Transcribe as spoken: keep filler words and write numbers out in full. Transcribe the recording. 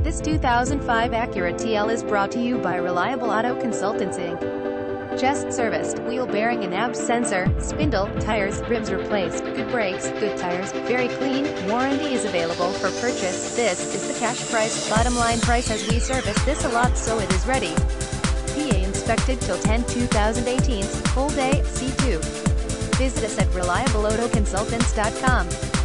This two thousand five Acura T L is brought to you by Reliable Auto Consultants Incorporated. Just serviced, wheel bearing and A B S sensor, spindle, tires, rims replaced, good brakes, good tires, very clean, warranty is available for purchase. This is the cash price, bottom line price as we service this a lot so it is ready. P A inspected till ten two thousand eighteen, full day, C two. Visit us at reliable auto consultants dot com.